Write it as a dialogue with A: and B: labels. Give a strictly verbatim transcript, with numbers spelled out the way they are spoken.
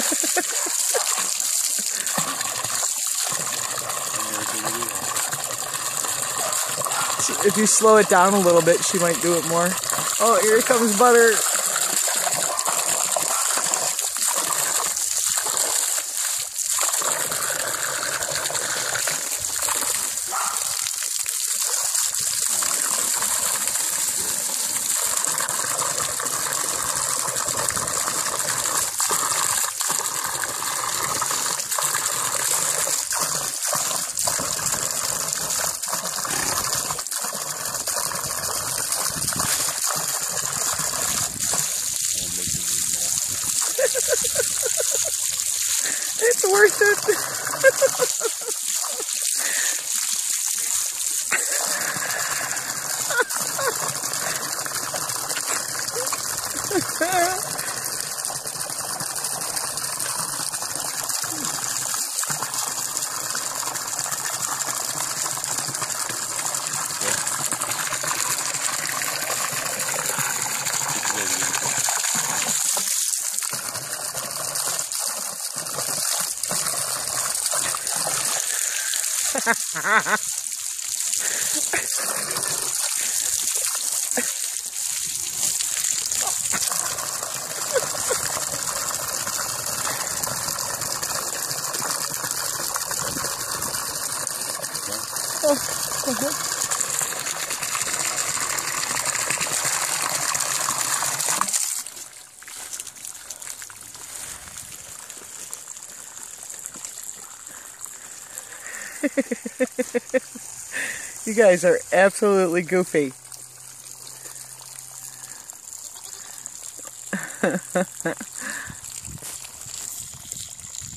A: If you slow it down a little bit, she might do it more. Oh, here comes Butter. It's worth it. You guys are absolutely goofy.